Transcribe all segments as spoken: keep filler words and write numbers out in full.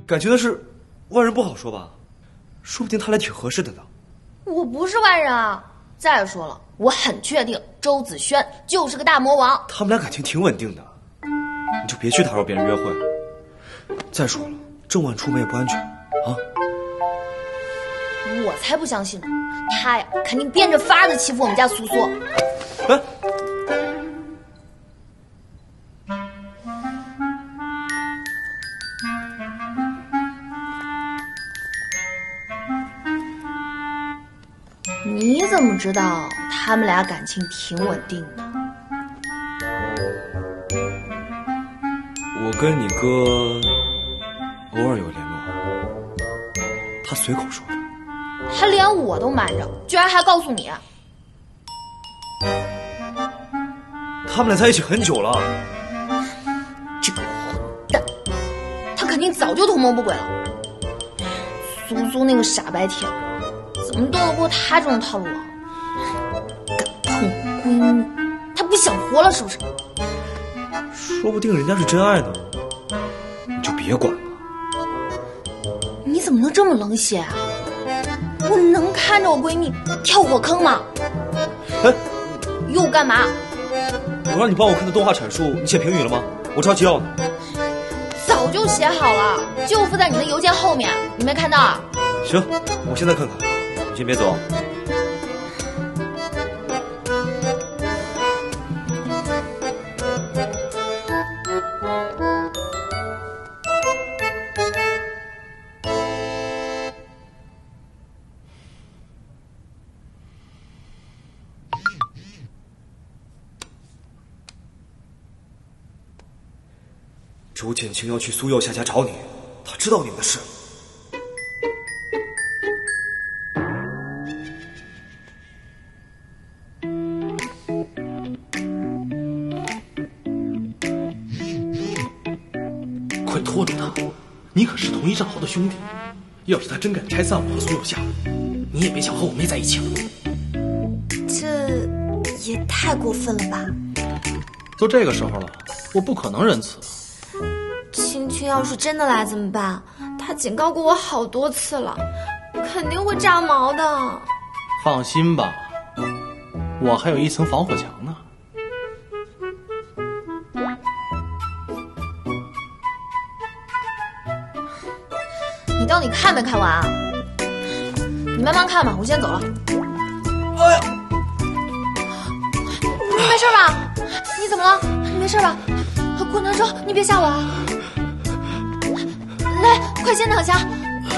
感情的事，外人不好说吧？说不定他俩挺合适的呢。 我不是外人啊！再说了，我很确定周子轩就是个大魔王。 他们俩感情挺稳定的，你就别去打扰别人约会。再说了，这么晚出门也不安全啊！ 我才不相信呢！他呀，肯定变着法子欺负我们家苏苏。 哎。 你怎么知道他们俩感情挺稳定的？ 我跟你哥偶尔有联络，他随口说的。 他连我都瞒着，居然还告诉你。 他们俩在一起很久了。 这个混蛋，他肯定早就图谋不轨了。苏苏那个傻白甜。 怎么斗得过他这种套路啊？敢碰我闺蜜，他不想活了是不是？ 说不定人家是真爱呢，你就别管了。 你怎么能这么冷血啊？我能看着我闺蜜跳火坑吗？ 哎， 又干嘛？ 我让你帮我看的动画阐述，你写评语了吗？我着急要呢。 早就写好了，就附在你的邮件后面，你没看到啊？ 行，我现在看看。 你先别走。周建清要去苏耀夏家找你，他知道你们的事。 快拖住他！你可是同一战壕的兄弟，要是他真敢拆散我和苏有夏，你也别想和我妹在一起了。 这也太过分了吧！ 都这个时候了，我不可能仁慈。 青青要是真的来怎么办？他警告过我好多次了，肯定会炸毛的。 放心吧，我还有一层防火墙呢。 你到底看没看完啊？你慢慢看吧，我先走了。 哎呀， 你没事吧？你怎么了？你没事吧？滚难受，你别吓我啊！来，快先躺下。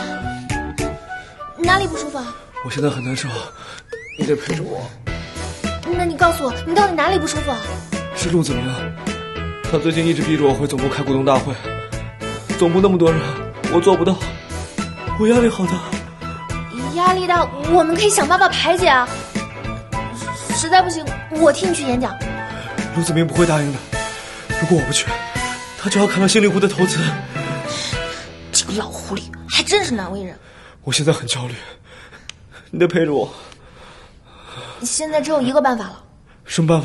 哪里不舒服啊？ 我现在很难受，你得陪着我。 那你告诉我，你到底哪里不舒服啊？ 是陆子明，他最近一直逼着我回总部开股东大会，总部那么多人，我做不到。 我压力好大， 压力大，我们可以想办法排解啊。实在不行，我替你去演讲。 陆子明不会答应的。如果我不去，他就要砍了新力湖的投资。 这个老狐狸还真是难为人。 我现在很焦虑，你得陪着我。 现在只有一个办法了。 什么办法？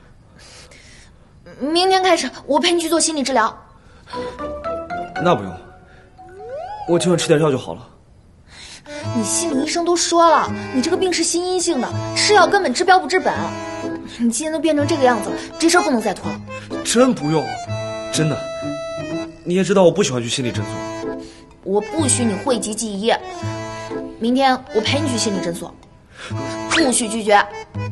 明天开始，我陪你去做心理治疗。 那不用。 我今晚吃点药就好了。 你心理医生都说了，你这个病是心因性的，吃药根本治标不治本。你今天都变成这个样子了，这事儿不能再拖了。 真不用，真的。你也知道我不喜欢去心理诊所。 我不许你讳疾忌医。明天我陪你去心理诊所，不许拒绝。